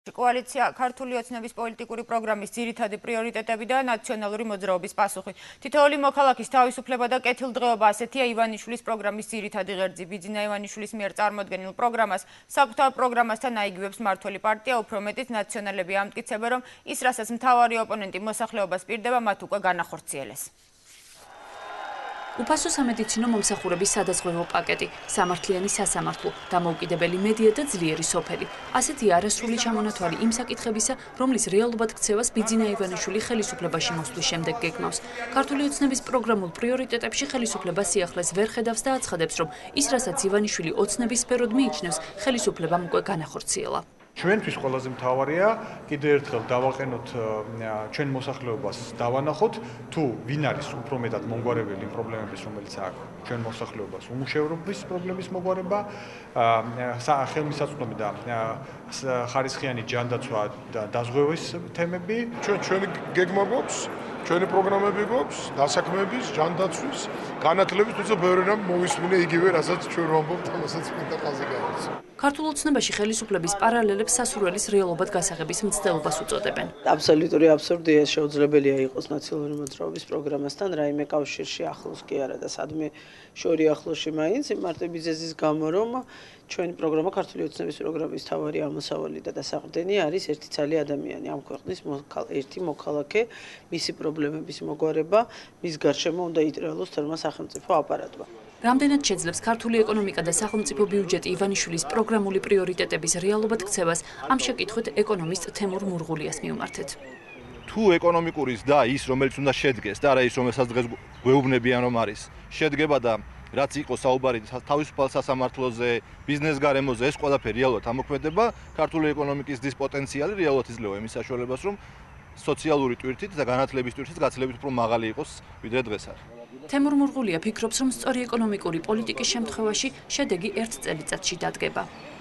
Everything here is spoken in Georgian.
კოალიცია ქართული ოცნების პოლიტიკური პროგრამის ძირითადი პრიორიტეტები და ნაციონალური მოძრაობის პასუხი. თითოეული მოქალაქის თავისუფლება და კეთილდღეობა ასეთია ივანიშვილის პროგრამის ძირითადი ღერძი. ბიძინა ივანიშვილის მიერ წარმოდგენილ პროგრამას საკუთარ პროგრამასთან აიგივებს მმართველი პარტია უფრო მეტიც ნაციონალები ამტკიცებენ, რომ ის, რასაც მთავარი ოპონენტი მოსახლეობას პირდება, მათ უკვე განახორციელეს. უფასო სამედიცინო მომსახურების სადაზღვევო პაკეტი, სამართლიანი სასამართლო, დამოუკიდებელი მედია და ძლიერი სოფელი. ასეთია არასრული ჩამონათვალი იმ საკითხებისა, რომლის რეალობად ქცევას ბიძინა ივანიშვილი ხელისუფლებაში მოსვლის შემდეგ გეგმავს. ქართული ოცნების პროგრამულ პრიორიტეტებში ხელისუფლება სიახლეს ვერ ხედავს და აცხადებს, რომ ის, რასაც ივანიშვილი ოცნების სფეროდ მიიჩნევს, ხელისუფლებამ უკვე განახორციელა. ჩვენთვის ყველაზე მთავარია კიდევ ერთხელ დავაყენოთ ჩვენ მოსახლეობას დავანახოთ თუ ვინ არის უფრო მეტად მომგვარებელი პრობლემების რომელიც აქვს ჩვენ მოსახლეობას უმუშევრობის პრობლემის მოგვარება ხელმისაწვდომი და ხარისხიანი ჯანდაცვა და დაზღვევის თემები ჩვენი გეგმა გვაქვს ჩვენი პროგრამები გვაქვს დასაქმების ჯანდაცვის განათლების თუმცა ბევრი რამ მოვისმინე იგივე რასაც ჩვენ ვამბობთ ამასაც მინდა ხაზი გავაცნო. ქართულ ოცნებაში ხელისუფლების პარალელებს სასურველის რეალობად გასაღების მცდელობას უწოდებენ. აბსოლუტური აბსურდია შეუძლებელია იყოს ნაციონალური მოძრაობის პროგრამასთან რაიმე კავშირში ახლოს კი არა და სადმე შორი ახლოსში მაინც მარტო ბიზნესის გამო რომ ჩვენი პროგრამა ქართული ოცნების პროგრამის თავარი ამოსავალი და დასაყრდენი არის ერთი ცალი ადამიანი ამ ქვეყნის ერთი მოქალაქე მისი პრობლემების მოგვარება მის გარშემო უნდა იტრიალოს თერმა სახელმწიფო აპარატმა. რამდენად შეძლებს ქართული ეკონომიკა და სახელმწიფო ბიუჯეტი ივანიშვილის პროგრამული პრიორიტეტების რეალობად ქცევას ამ შეკითხვით ეკონომისტ თემურ მურღულიას მივმართეთ. თუ ეკონომიკურის და ის რომელიც უნდა შედგეს და არა ის რომელსაც დღეს გვეუბნებიან რომ არის შედგება და რაც იყო საუბარი თავისუფალ სასამართლოზე, ბიზნეს გარემოზე, ეს ყველაფერი რეალურად ამოქმედება, ქართული ეკონომიკის დის პოტენციალი რეალურად იძლევა იმის საშუალებას, რომ სოციალური ტვირთით და განათლების ტვირთით გაცილებით უფრო მაღალი იყოს ვიდრე დღეს არის. თემურ მურღულია ფიქრობს, რომ სწორი ეკონომიკური პოლიტიკის შემთხვევაში შედეგი ერთ წელიწადში დადგება.